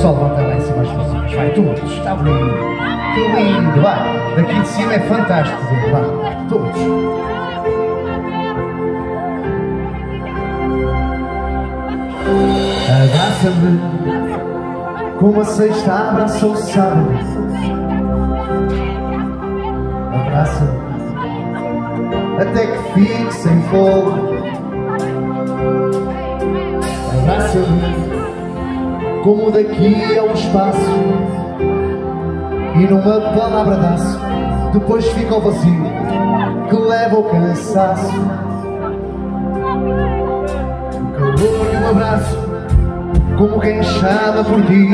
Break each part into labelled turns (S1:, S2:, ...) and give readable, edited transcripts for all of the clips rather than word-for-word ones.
S1: só levantar lá em cima as mãos. Vai, todos, está bonito. Que lindo, vai. Daqui de cima é fantástico, vai, todos. Abraça-me como a sexta abraça o sábado. Abraça-me até que fique sem fogo. Abraça-me como daqui ao espaço, e numa palavra dá-se, depois fica o vazio que leva ao cansaço. O calor e o abraço, como quem chama por ti,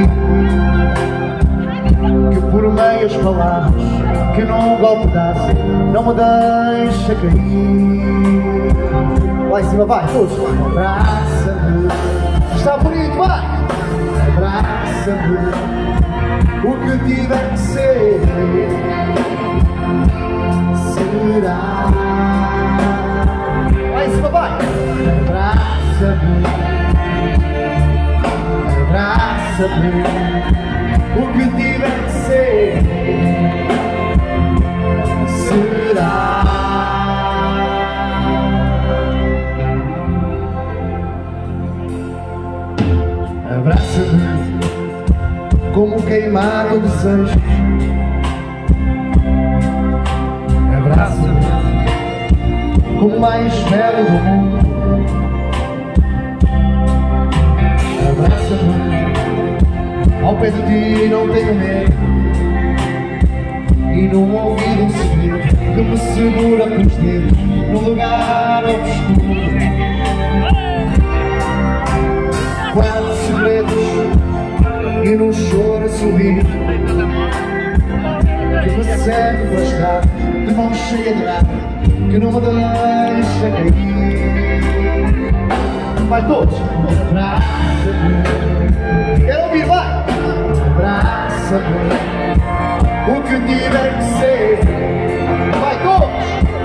S1: que por meias palavras, que num golpe dá-se, não me deixa cair. Lá em cima, vai, todos. Abraça-me, está bonito, vai. Abraça-me, o que tiver que ser será. Lá em cima, vai. Abraça-me, abraça-me, o que tiver que ser será. Abraça-me como queimar o desejo. Abraça-me como o mais belo do mundo. Abraça-me, ao pé de ti não tenho medo, e num ouvido um segredo que me segura pelos dedos num lugar obscuro. Quatro segredos e num choro a sorrir, que me serve para estar de mão cheia de nada, que não me deixa cair. Vai todos! Abraça-me, quero ouvir, vai! Abraça-me, o que tiver que ser. Vai todos!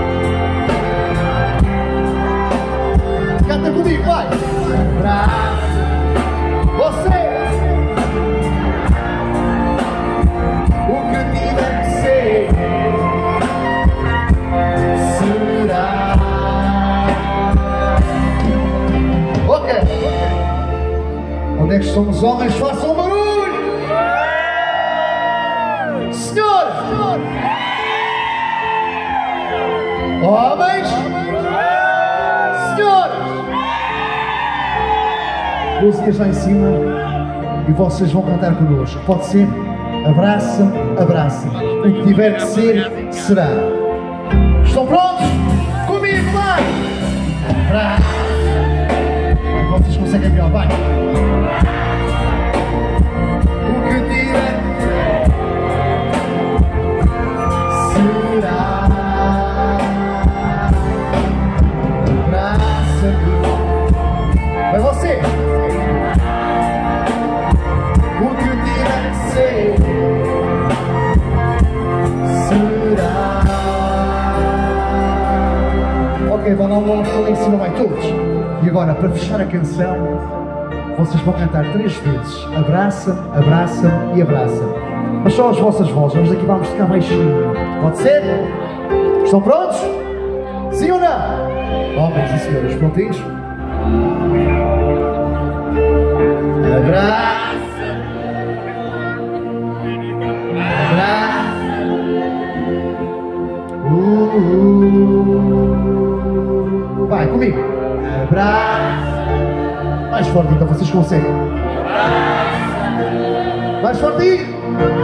S1: Canta comigo, vai! Abraça-me, você! O que tiver que ser será. Ok. Onde é que estão os homens? Façam barulho! Senhores! Homens! Senhores! Músicas lá em cima e vocês vão cantar connosco. Pode ser? Abraça, abraça. O que tiver que ser, será. Estão prontos? Comigo, vai! Abraça. Vocês conseguem melhor, vai! O que tiver será. Abraça-me. Vai você! O que tiver que ser será. Ok, vão dar um lá em cima, vai todos. E agora, para fechar a canção, vocês vão cantar 3 vezes. Abraça, abraça e abraça. Mas só as vossas vozes, nós aqui vamos ficar baixinho. Pode ser? Estão prontos? Sim ou não? Homens e senhores, prontinhos? Abraça, abraça. Vai comigo. Abraça. Mais forte, então vocês conseguem. Mais forte.